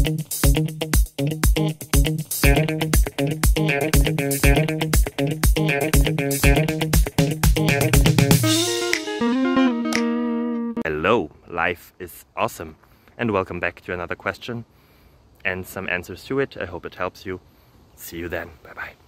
Hello, life is awesome, and welcome back to another question and some answers to it. I hope it helps you. See you then. Bye bye.